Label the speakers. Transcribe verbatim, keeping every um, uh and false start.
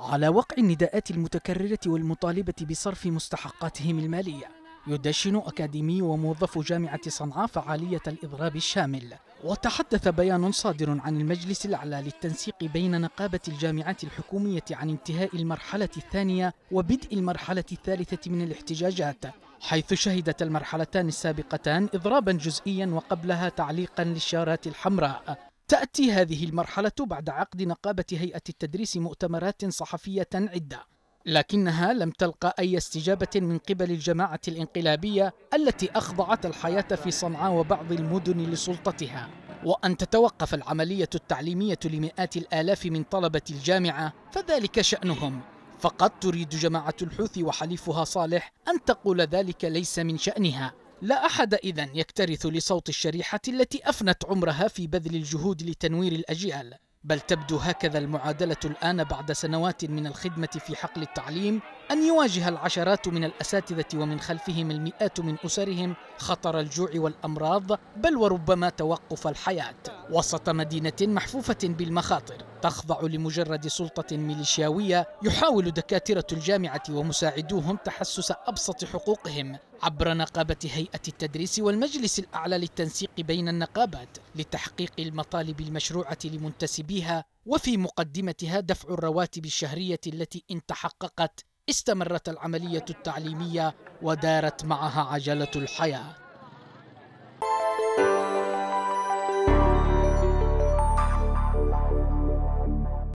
Speaker 1: على وقع النداءات المتكررة والمطالبة بصرف مستحقاتهم المالية، يدشن أكاديمي وموظف جامعة صنعاء فعالية الإضراب الشامل. وتحدث بيان صادر عن المجلس الأعلى للتنسيق بين نقابة الجامعات الحكومية عن انتهاء المرحلة الثانية وبدء المرحلة الثالثة من الاحتجاجات، حيث شهدت المرحلتان السابقتان إضرابا جزئيا وقبلها تعليقا للشارات الحمراء. تأتي هذه المرحلة بعد عقد نقابة هيئة التدريس مؤتمرات صحفية عدة، لكنها لم تلقى أي استجابة من قبل الجماعة الانقلابية التي أخضعت الحياة في صنعاء وبعض المدن لسلطتها، وأن تتوقف العملية التعليمية لمئات الآلاف من طلبة الجامعة فذلك شأنهم. فقد تريد جماعة الحوثي وحليفها صالح أن تقول ذلك ليس من شأنها. لا أحد إذن يكترث لصوت الشريحة التي أفنت عمرها في بذل الجهود لتنوير الأجيال، بل تبدو هكذا المعادلة الآن بعد سنوات من الخدمة في حقل التعليم، أن يواجه العشرات من الأساتذة ومن خلفهم المئات من أسرهم خطر الجوع والأمراض، بل وربما توقف الحياة وسط مدينة محفوفة بالمخاطر تخضع لمجرد سلطة ميليشياوية يحاول دكاترة الجامعة ومساعدوهم تحسس أبسط حقوقهم عبر نقابة هيئة التدريس والمجلس الأعلى للتنسيق بين النقابات لتحقيق المطالب المشروعة لمنتسبيها، وفي مقدمتها دفع الرواتب الشهرية التي إن تحققت استمرت العملية التعليمية ودارت معها عجلة الحياة.